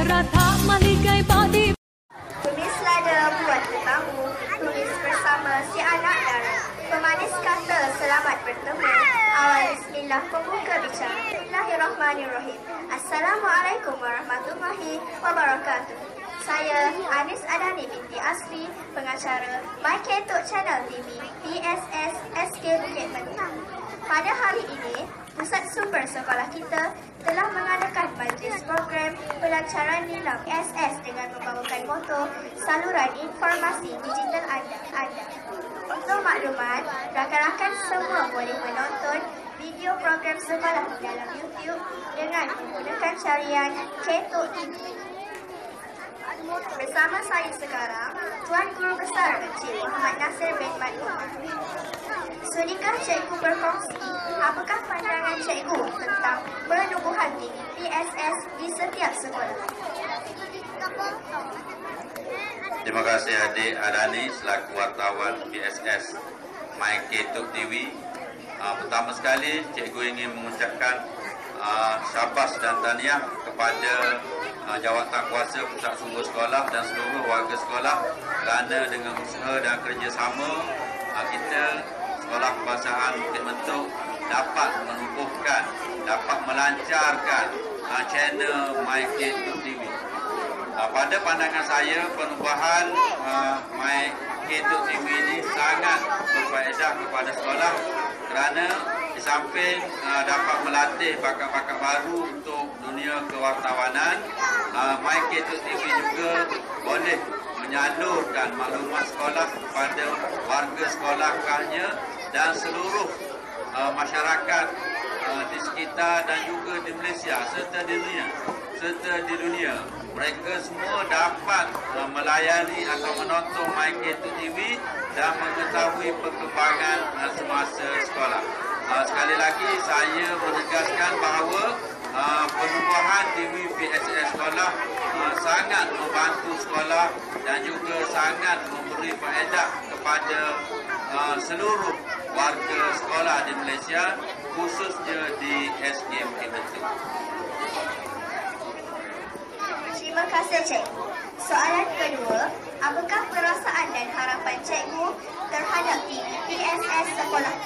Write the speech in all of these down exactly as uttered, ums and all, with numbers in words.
negara tak maligai badi. Tulis lada buat tetamu, tulis bersama si anak dara. Pemanis kata selamat bertemu, awal bismillah pembuka bicara. Bismillahirrahmanirrahim. Assalamualaikum warahmatullahi wabarakatuh. Saya Anis Adani binti Asri, pengacara My Ketuk Channel T V P S S S K Bukit Mentang. Pada hari ini, Pusat Sumber Sekolah kita telah mengadakan majlis program pelancaran nilam P S S dengan membawakan moto saluran informasi digital anda. anda. Untuk maklumat, rakan-rakan semua boleh menonton video program sekolah di dalam YouTube dengan menggunakan carian Ketuk T V. Bersama saya sekarang, Tuan Guru Besar Encik Muhammad Nasir bin Madhumah. Sudikah cikgu berkongsi apakah pandangan cikgu tentang penubuhan tinggi P S S di setiap sekolah? Terima kasih adik Adani selaku wartawan P S S My Ketuk T V. Uh, pertama sekali, cikgu ingin mengucapkan uh, syabas dan tahniah kepada uh, jawatankuasa Pusat Sumber Sekolah dan seluruh warga sekolah kerana dengan usaha dan kerjasama uh, kita Sekolah Kebangsaan Bukit Mentuk dapat menubuhkan, dapat melancarkan uh, channel My Ketuk T V. Uh, pada pandangan saya, penubuhan uh, My Ketuk T V ini sangat berfaedah kepada sekolah kerana di samping uh, dapat melatih bakat-bakat baru untuk dunia kewartawanan, uh, My Ketuk T V juga boleh menyalurkan maklumat sekolah kepada warga sekolahnya dan seluruh uh, masyarakat uh, di sekitar dan juga di Malaysia serta di dunia. Serta di dunia, mereka semua dapat uh, melayani atau menonton My Ketuk T V dan mengetahui perkembangan uh, semasa sekolah. Uh, sekali lagi saya menegaskan bahawa uh, penubuhan T V P S S sekolah uh, sangat membantu sekolah dan juga sangat memberi faedah kepada uh, seluruh warga sekolah di Malaysia, khususnya di S K Bukit Mentuk. Terima kasih cikgu. Soalan kedua, apakah perasaan dan harapan cikgu terhadap T V P S S sekolah?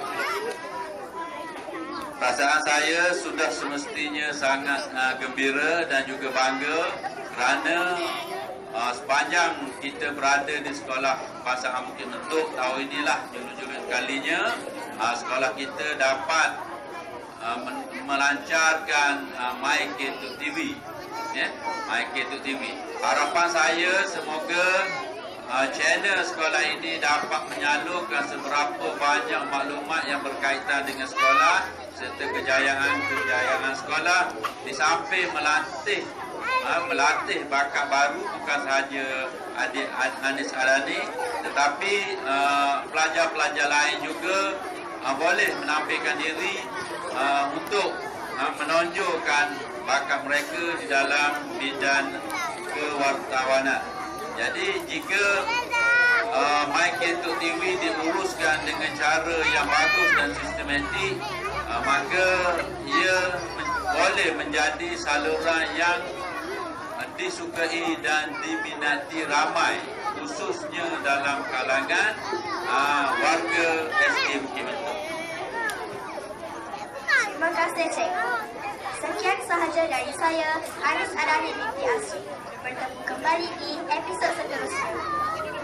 Perasaan saya sudah semestinya sangat uh, gembira dan juga bangga kerana uh, sepanjang kita berada di Sekolah Kebangsaan Bukit Mentuk, tahun inilah jurut-jurut kalinya uh, sekolah kita dapat uh, melancarkan uh, My Ketuk T V. Ya, My Ketuk T V. Harapan saya semoga uh, channel sekolah ini dapat menyalurkan seberapa banyak maklumat yang berkaitan dengan sekolah serta kejayaan-kejayaan sekolah di samping melatih uh, melatih bakat baru bukan sahaja adik Anis Adani tetapi uh, pelajar-pelajar lain juga uh, boleh menampilkan diri uh, untuk uh, menonjolkan bakat mereka di dalam bidang kewartawanan. Jadi jika uh, My Ketuk T V diuruskan dengan cara yang bagus dan sistematik, uh, maka ia men boleh menjadi saluran yang uh, disukai dan diminati ramai, khususnya dalam kalangan uh, warga S K Bukit Mentuk. Terima kasih cikgu. Sekian sahaja dari saya, Anis Adani binti Asri. Bertemu kembali di episod seterusnya.